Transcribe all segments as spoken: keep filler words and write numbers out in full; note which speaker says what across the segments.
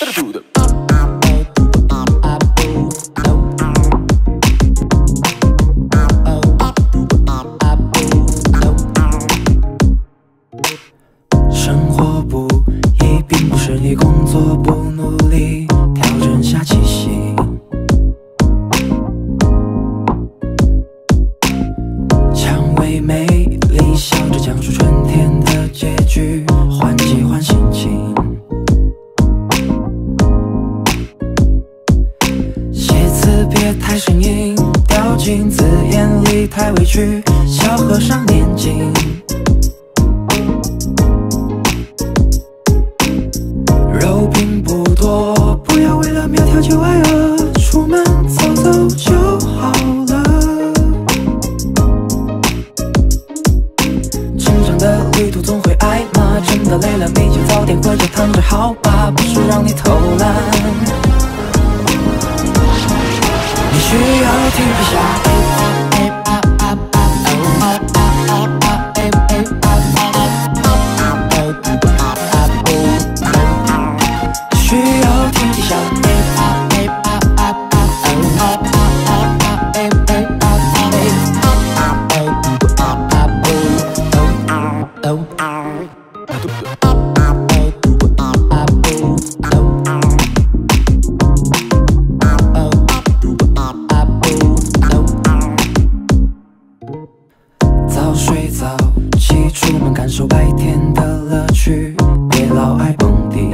Speaker 1: 生活不易，并不是你工作不努力，调整下气息。蔷薇美丽，笑着讲述春天的结局，换季换心情。写字别太生硬，掉进字眼里太委屈，小和尚念经。 肉并不多，不要为了苗条就挨饿，出门走走就好了。成长的旅途总会挨骂，真的累了没就早点回家躺着好吧，不是让你偷懒。你需要停一下。 早睡早起，出门感受白天的乐趣，别老爱蹦迪。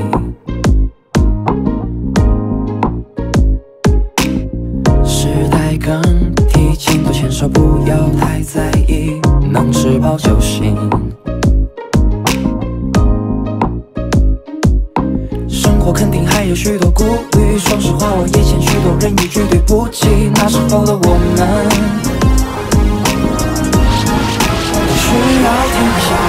Speaker 1: 时代更替，请多牵手，不要太在意，能吃饱就行。生活肯定还有许多顾虑，说实话，我也欠许多人一句对不起，那时候的我们。 需要停下。